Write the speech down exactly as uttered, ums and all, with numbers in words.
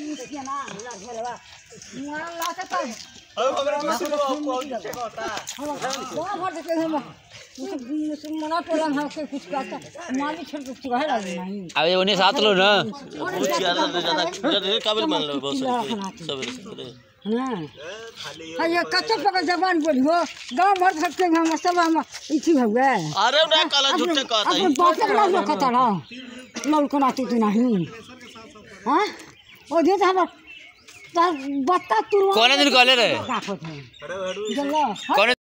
देखिए ना लड़ खेलवा मुआ लाते तो अब हमरा में सुनो कौन से कहता वहां भर देते हम मना टोला हम के कुछ कहता माली छोड़ के कहे लगे नहीं अब ये उन्हें साथ लो ना बहुत ज्यादा ज्यादा काबिल मान लो बहुत सब हां हां ये कच्चा पका जबान बोलियो गांव भर सबके हम सब हम इसी हो गए अरे ना काला झूठे कहता है अपन बात ना लो कहता ना लौक नाती तू नहीं हां ओ दे हम बत्ता तू कौन दिन कहले रे का कहत है